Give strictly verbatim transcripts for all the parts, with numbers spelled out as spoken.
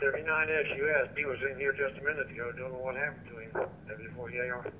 seventy-nine S U S, he was in here just a minute ago, don't know what happened to him. W forty A R.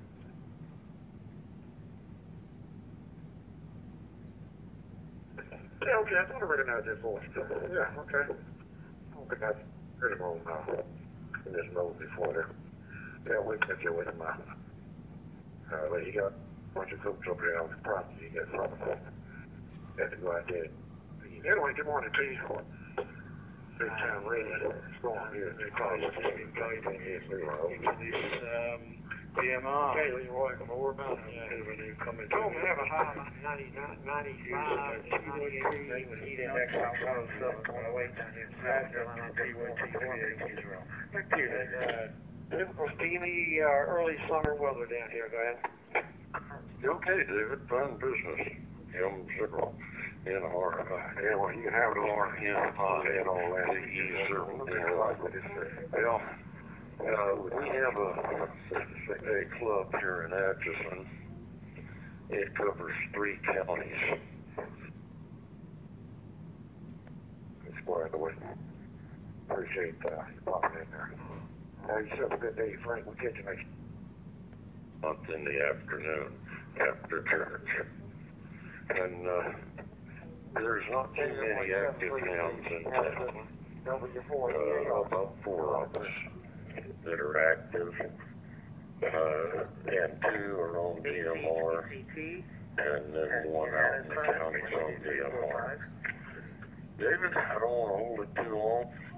Yeah, okay, I thought I recognized that voice. Yeah, okay. I don't think I've heard him on, uh, in this mode before there. Yeah, we met you with him, uh, uh, he got a bunch of folks over there on the property he got from him. Had to go out there. Anyway, good morning to you. Big time rain storm here. They call it the same guy in here. This, um, B M R. Okay, you're welcome over about it. Told me to have a high ninety-nine, ninety-five, ninety-three with heat index on one oh seven going away down here in South Carolina. T one T three Israel. Thank you. And, uh, typical steamy, uh, early summer weather down here, go ahead. Okay, David. Fun business. Him, Sickle. In a hard, uh, yeah, well, you can have it all in yeah, uh, and all that. the easier, well, uh, we have a, a club here in Atchison. It covers three counties. It's by the way. Appreciate uh, you popping in there. Uh, you have a good day, Frank. We'll catch you next month in the afternoon after church. And, uh, there's not too many active hounds in town. Uh, about four of us that are active. Uh, and two are on D M R, and then one out in the county's on D M R. David, I don't want to hold it too long.